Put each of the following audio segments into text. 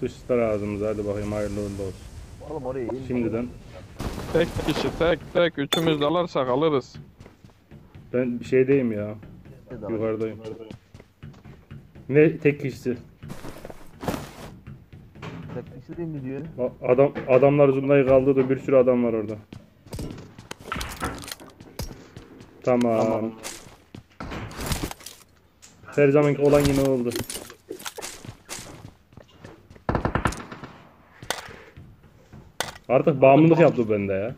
sıçtılar ağzımıza. Hadi bakayım hayırlı uğurlu olsun. Oğlum oraya in. Şimdiden. Tek kişi tek. Üçümüz de alırsak alırız. Ben bir şeydeyim ya. Ne de Yukarıdayım. Ne tek kişisi? Tek kişi değil mi diyor? Adamlar zurnayı kaldırdı. Bir sürü adam var orada. Tamam. Her zamanki olan yine oldu. Artık bağımlılık yaptı bende ya.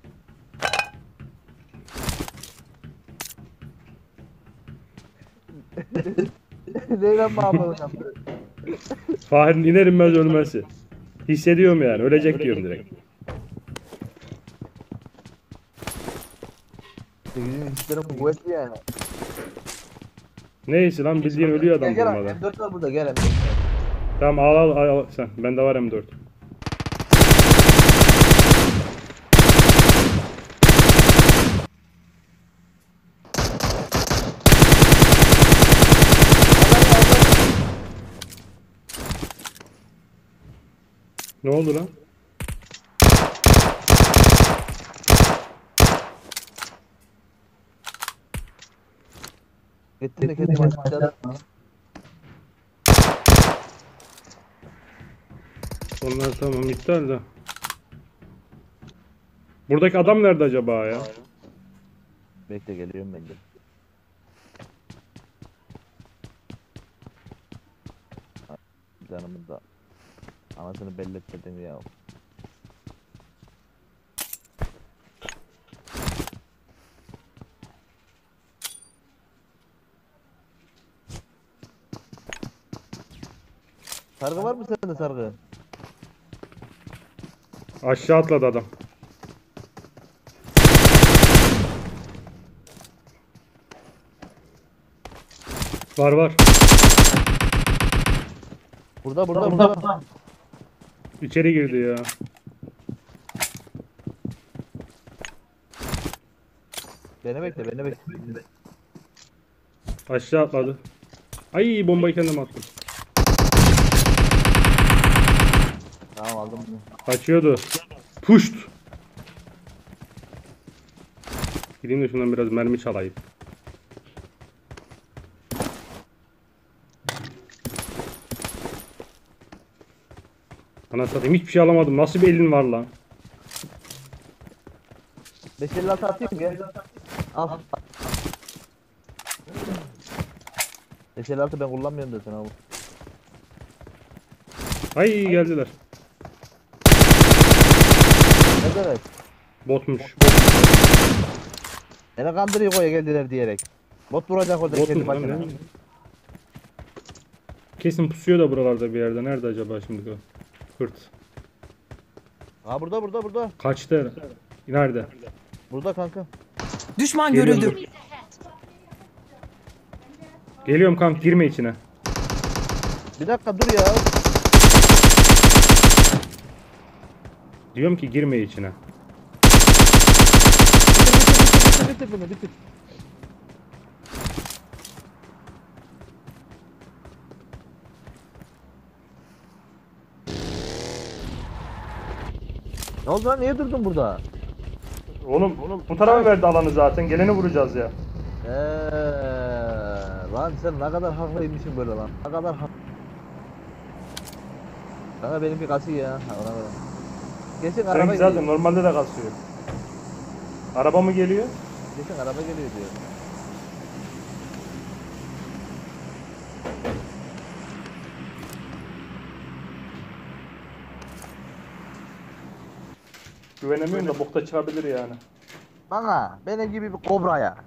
Neyden bağımlılık yaptı? Fahir'in iner inmez ölmesi. Hissediyorum yani. Ölecek diyorum direkt. Bizim hislerim kuvvetli yani. Neyse lan bildiğin ölüyor adam Gel durmadan. M4 var burada gel M4. Tamam al sen. Bende var M4. Ne oldu lan? Gittin de kendimi aşağıda. Onlar tamam iptal de. Buradaki adam nerede acaba ya? Bekle geliyorum ben de. Canımın da anasını belli etmedin ya. Sargı var mı sende sargı? Aşağı atladı adam. Var. Burada. İçeri girdi ya. Beni bekle. Aşağı atladı. Ay bombayı kendim attım. Tamam aldım bunu. Kaçıyordu. Puşt. Gideyim de şundan biraz mermi çalayım. Ana satayım hiçbir şey alamadım. Nasıl bir elin var lan? 556 atayım gel. Al. 556 ben kullanmıyorum da sen al. Ay geldiler. Ne demek? Botmuş. Beni kandırıyor koya geldiler diyerek. Bot vuracak orada Bot kendi mu lan, başına. ne? Kesin pusuyor da buralarda bir yerde. Nerede acaba şimdi o? Hırt. Ha burada. Kaçtı herhalde. Nerede? Burada kanka. Düşman Geliyorum, görüldü. dur. Geliyorum kanka girme içine. Bir dakika dur ya. Diyorum ki girme içine. Bitir bunu bitir. Ne oldu lan niye durdun burada? Oğlum bu tarafa verdi alanı zaten. Geleni vuracağız ya. Lan sen ne kadar haklıymışsın böyle lan. Ne kadar haklı. Kanka benimki kasıyor ya. Ha, ona göre. Kesin araba Seninki zaten geliyor. normalde de kasıyor. Araba mı geliyor? Kesin araba geliyor diyor. Güvenemiyorum da bokta çıkabilir yani. Bana benim gibi bir kobraya.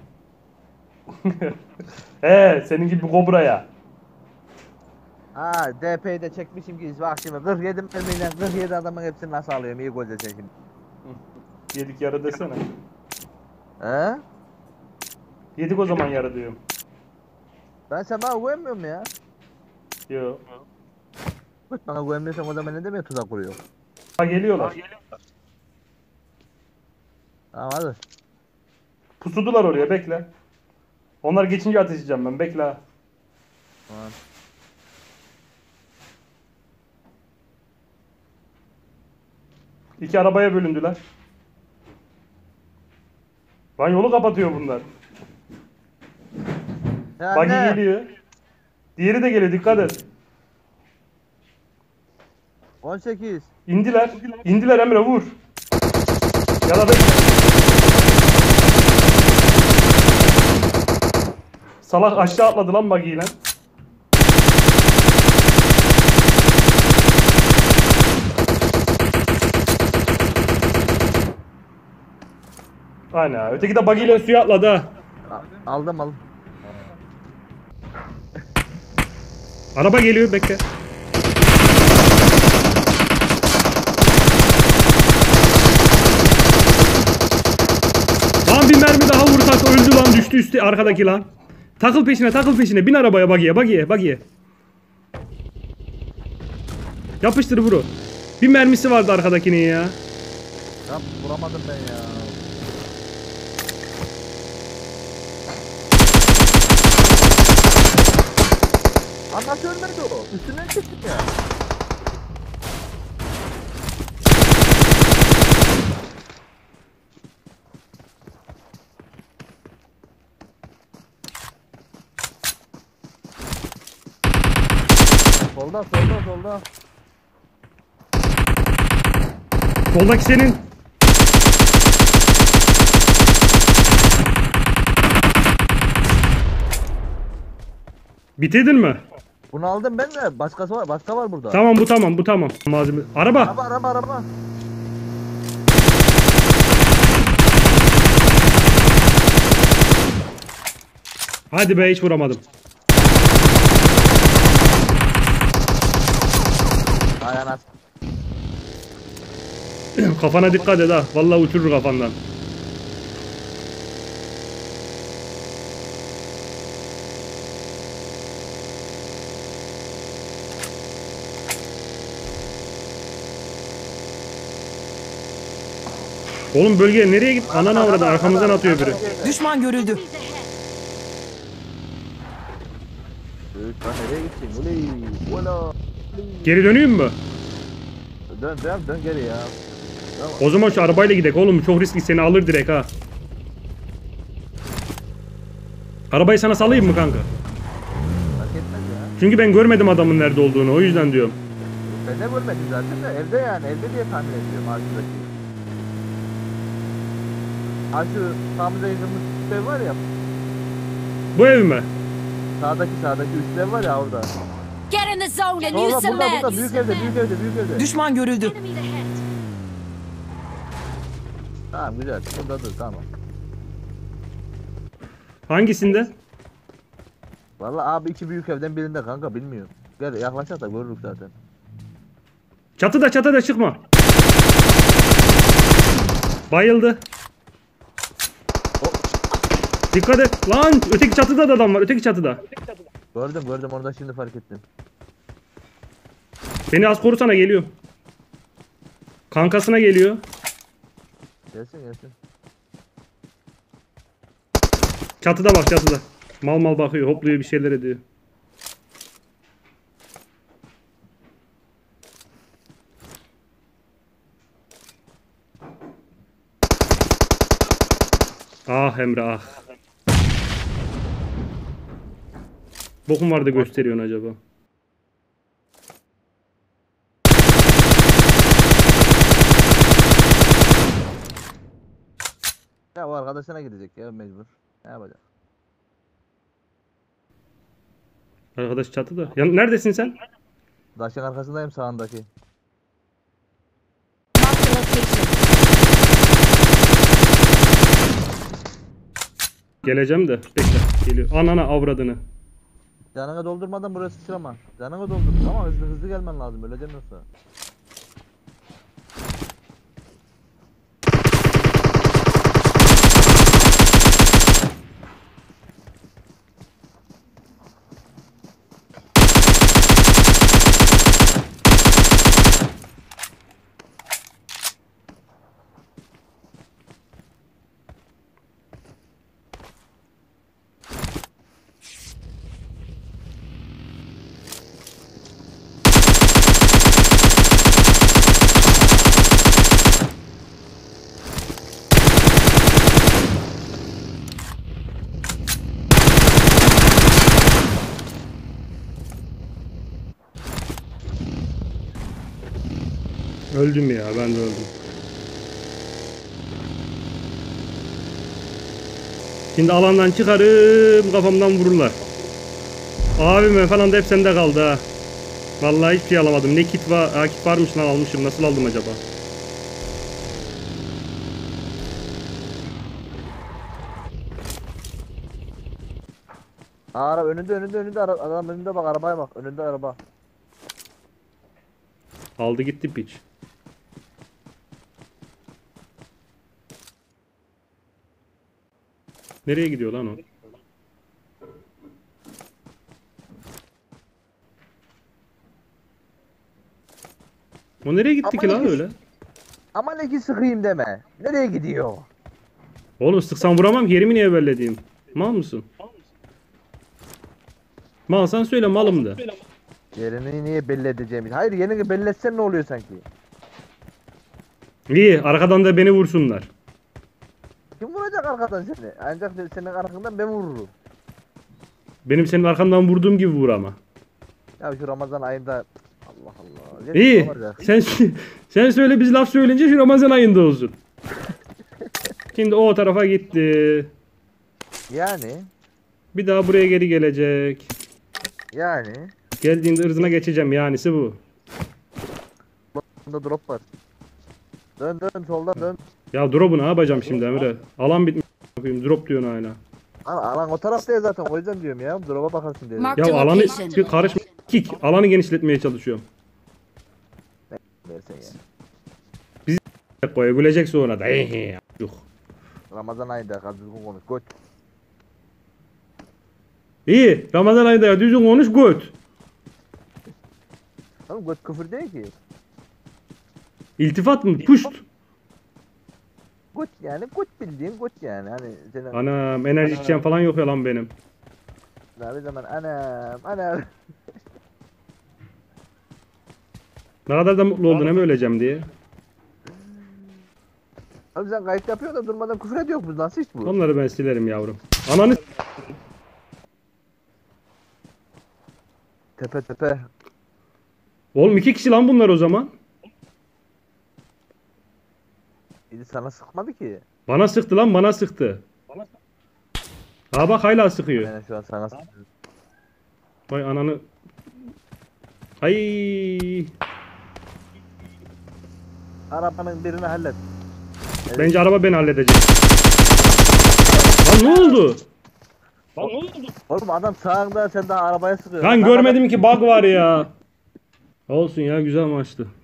He senin gibi bir kobraya. Ha DP'yi de çekmişim ki bak şimdi 47 mermiyle 47 adamın hepsini nasıl alıyorum iyi gol sen şimdi. Yedik yarı desene. He? Yedik o zaman yarı diyorum. Ben sen bana güvenmiyor musun ya? Yo. Bana güvenmiyorsan o zaman ne demek tuzak kuruyor? Ha geliyorlar. Tamam hadi. Pusudular oraya bekle. Onlar geçince ateş edeceğim ben bekle. Ha. Tamam. İki arabaya bölündüler. Lan yolu kapatıyor bunlar. Ya Buggy anne. geliyor. Diğeri de geliyor, dikkat et. 18. İndiler. İndiler Emre, vur. Yala bekle. Salak aşağı atladı lan buggy ile. Ana, öteki de buggy ile suya atladı ha. Aldım. Araba geliyor, bekle. Lan bir mermi daha vursak öldü lan, düştü üstü arkadaki lan. Takıl peşine, bin arabaya, buggy'ye. Yapıştır bro. Bir mermisi vardı arkadakinin ya. Ya vuramadım ben ya. Nasıl ölmedi o? Üstünden çıktık ya. Solda. Soldaki senin. Bitirdin mi? Bunu aldım ben de. Başka var burada. Tamam, bu tamam. Malzeme. Araba. Araba. Hadi be, hiç vuramadım. Ay anas. Kafana dikkat et ha. Vallahi uçurur kafandan. Oğlum bölgeye nereye git? Ananı avradı, arkamızdan atıyor biri. Düşman görüldü. Nereye gittin? Uley. Ola. Geri döneyim mi? Dön geri ya. O zaman şu arabayla gidelim oğlum, çok riskli, seni alır direkt ha. Arabayı sana salayım mı kanka? Fark etmez ya. Çünkü ben görmedim adamın nerede olduğunu, o yüzden diyorum. Ben de görmedim zaten de evde yani. Evde diye tahmin ediyorum arkadaki. Ha şu sağımıza yakınmış üst ev var ya. Bu ev mi? Sağdaki üst ev var ya orada. Get in the zone and Orada use some burada meds. büyük evde. Düşman görüldü. Enemies ahead. Tamam güzel. Burada dur tamam. Hangisinde? Vallahi abi iki büyük evden birinde kanka bilmiyorum. Gel yaklaşak da görürük zaten. Çatıda çıkma. Bayıldı. Dikkat et. Lan öteki çatıda da adam var. Öteki çatıda. Gördüm orada şimdi fark ettim. Beni az korusana, geliyor. Kankasına geliyor. Gelsin. Çatıda bak, çatıda. Mal bakıyor, hopluyor, bir şeyler ediyor. Ah Emre ah. Bokum vardı gösteriyorsun acaba? Ya o arkadaşına gidecek ya mecbur. Ne yapacak? Arkadaş çatıda. Ya, neredesin sen? Daşın arkasındayım sağındaki. Mark the location. Geleceğim de. Bekle. Geliyor. Anana avradını. Canını doldurmadan buraya sıçrama. Canını doldur ama hızlı gelmen lazım öyle demiyorsa. Öldüm ya, ben de öldüm. Şimdi alandan çıkarım, kafamdan vururlar. Abim falan da hep sende kaldı ha. Vallahi hiçbir şey alamadım. Ne kit var? Ha, kit varmış lan, almışım. Nasıl aldım acaba? Araba önünde adam önünde bak, arabaya bak, önünde araba. Aldı gitti piç. Nereye gidiyor lan o? O nereye gitti ki lan öyle? Ama leki sıkayım deme. Nereye gidiyor? Oğlum sıksan vuramam ki, yerimi niye bellediğim? Mal mısın? Malsan söyle, malım da. Yerini niye belli edeceğim? Hayır, yerini belli etsen ne oluyor sanki? İyi, arkadan da beni vursunlar. Kim vuracak arkadan seni? Ancak senin arkandan ben vururum. Benim senin arkandan vurduğum gibi vur ama. Ya şu Ramazan ayında Allah Allah. İyi. Ne olacak? Sen söyle, biz laf söyleyince şu Ramazan ayında olsun. Şimdi o tarafa gitti. Yani Bir daha buraya geri gelecek. yani Geldiğinde ırzına geçeceğim, yanisi bu. bunda drop var. Dön soldan dön. Ya drop'u ne yapacağım şimdi Emre? Alan bitmiş. Drop diyorsun hala. Alan o tarafta ya zaten, o yüzden diyorum ya. Drop'a bakarsın diye. Mark Ya the alanı location. bir karışma. Kik. Alanı genişletmeye çalışıyorum. Versen ya. Koya gülecek sonra da. Yok. Ramazan ayında düzgün konuş. Göt. İyi. Ramazan ayında ya, düzgün konuş, göt. Oğlum göt küfür değil ki. İltifat mı? Puşt. Göt yani, göt bildiğin göt yani. Hani senin Anam, enerji içeceğim falan yok ya lan benim. bir zaman anam. Ne kadar da mutlu oldun hem öleceğim diye. Abi sen kayıt yapıyorsun da durmadan küfür ediyor mu? Nasıl iş bu? Onları ben silerim yavrum. Ananı Tepe. Oğlum 2 kişi lan bunlar o zaman. Biri sana sıkmadı ki. Bana sıktı lan, bana sıktı. Ha bak, hala sıkıyor. Yani şu an sana sıktı. Vay ananı. Ay. Arabanın birini hallet. Bence araba beni halledecek. Lan ne oldu? Oğlum adam sağında, sen daha arabaya sıkıyorsun. Lan görmedim ki, bug var ya. Olsun ya, güzel maçtı.